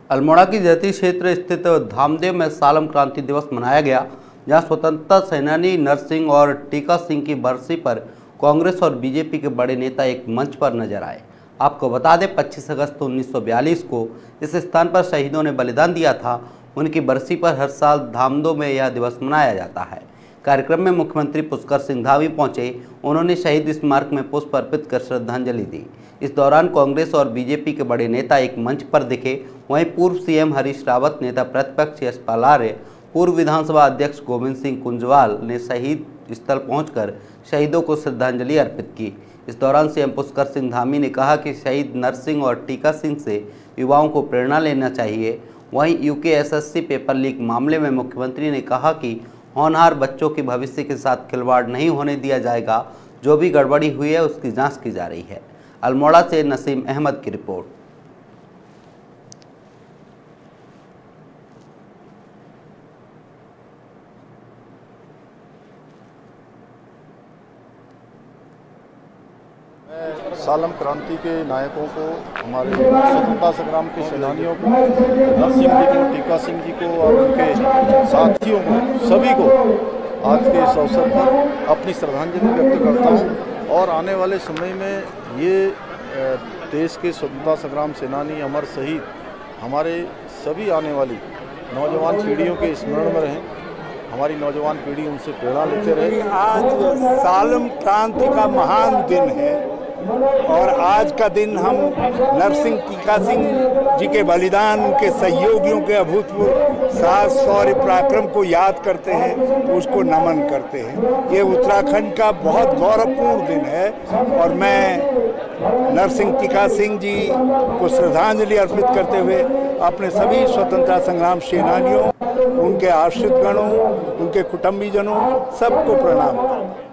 अल्मोड़ा की जैती क्षेत्र स्थित धामदेव में सालम क्रांति दिवस मनाया गया, जहां स्वतंत्रता सेनानी नरसिंह और टीका सिंह की बरसी पर कांग्रेस और बीजेपी के बड़े नेता एक मंच पर नजर आए। आपको बता दें, 25 अगस्त 1942 को इस स्थान पर शहीदों ने बलिदान दिया था। उनकी बरसी पर हर साल धामदेव में यह दिवस मनाया जाता है। कार्यक्रम में मुख्यमंत्री पुष्कर सिंह धामी पहुंचे। उन्होंने शहीद स्मारक में पुष्प अर्पित कर श्रद्धांजलि दी। इस दौरान कांग्रेस और बीजेपी के बड़े नेता एक मंच पर दिखे। वहीं पूर्व सीएम हरीश रावत, नेता प्रतिपक्ष यशपाल आर्य, पूर्व विधानसभा अध्यक्ष गोविंद सिंह कुंजवाल ने शहीद स्थल पहुंचकर शहीदों को श्रद्धांजलि अर्पित की। इस दौरान सीएम पुष्कर सिंह धामी ने कहा कि शहीद नरसिंह और टीका सिंह से युवाओं को प्रेरणा लेना चाहिए। वहीं यूकेएसएससी पेपर लीक मामले में मुख्यमंत्री ने कहा कि होनहार बच्चों के भविष्य के साथ खिलवाड़ नहीं होने दिया जाएगा। जो भी गड़बड़ी हुई है उसकी जांच की जा रही है। अल्मोड़ा से नसीम अहमद की रिपोर्ट। सालम क्रांति के नायकों को, हमारे स्वतंत्रता संग्राम के सेनानियों को, नरसिंह जी को, टीका सिंह जी को और उनके साथियों को, सभी को आज के इस अवसर पर अपनी श्रद्धांजलि व्यक्त करता हूं। और आने वाले समय में ये देश के स्वतंत्रता संग्राम सेनानी, अमर शहीद हमारे सभी आने वाली नौजवान पीढ़ियों के स्मरण में रहें। हमारी नौजवान पीढ़ी उनसे प्रेरणा लेते रहे। आज सालम क्रांति का महान दिन है और आज का दिन हम नरसिंह टीका सिंह जी के बलिदान, उनके सहयोगियों के अभूतपूर्व साहस, शौर्य, पराक्रम को याद करते हैं, उसको नमन करते हैं। ये उत्तराखंड का बहुत गौरवपूर्ण दिन है और मैं नरसिंह टीका सिंह जी को श्रद्धांजलि अर्पित करते हुए अपने सभी स्वतंत्रता संग्राम सेनानियों, उनके आश्रितगणों, उनके कुटुंबीजनों सबको प्रणाम करता हूं।